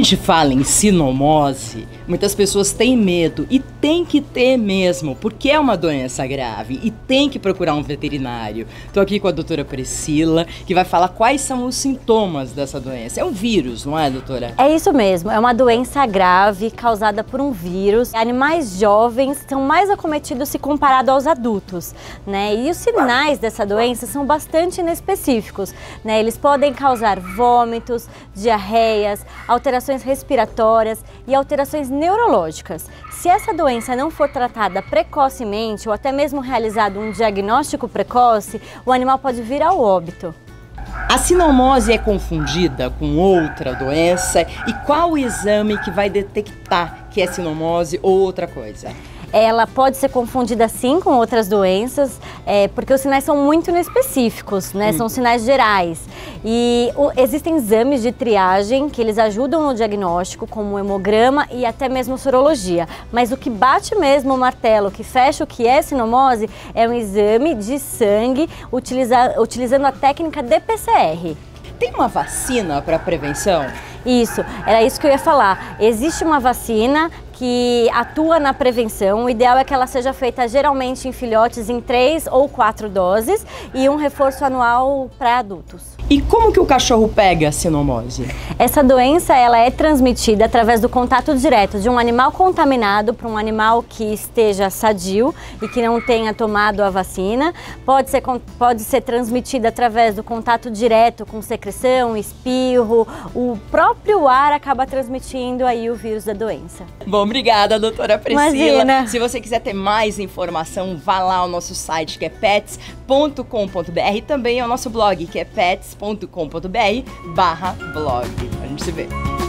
gente fala em sinomose, muitas pessoas têm medo e tem que ter mesmo, porque é uma doença grave e tem que procurar um veterinário. Estou aqui com a doutora Priscila, que vai falar quais são os sintomas dessa doença. É um vírus, não é, doutora? É isso mesmo, é uma doença grave causada por um vírus. Animais jovens são mais acometidos se comparado aos adultos, né? E os sinais dessa doença são bastante inespecíficos, né? Eles podem causar vômitos, diarreias, alterações respiratórias e alterações neurológicas. Se essa doença não for tratada precocemente ou até mesmo realizado um diagnóstico precoce, o animal pode vir ao óbito. A sinomose é confundida com outra doença e qual o exame que vai detectar que é sinomose ou outra coisa? Ela pode ser confundida sim com outras doenças, porque os sinais são muito inespecíficos, né? São sinais gerais. E existem exames de triagem que eles ajudam no diagnóstico, como o hemograma e até mesmo sorologia. Mas o que bate mesmo o martelo, que fecha o que é sinomose, é um exame de sangue utilizando a técnica DPCR. Tem uma vacina para prevenção? Isso, era isso que eu ia falar. Existe uma vacina que atua na prevenção. O ideal é que ela seja feita geralmente em filhotes em 3 ou 4 doses e um reforço anual para adultos. E como que o cachorro pega a sinomose? Essa doença ela é transmitida através do contato direto de um animal contaminado para um animal que esteja sadio e que não tenha tomado a vacina. Pode ser transmitida através do contato direto com secreção, espirro. O próprio ar acaba transmitindo aí o vírus da doença. Bom, obrigada, doutora Priscila. Imagina. Se você quiser ter mais informação, vá lá ao nosso site, que é pets.com.br, e também ao nosso blog, que é pets.com.br/blog. A gente se vê.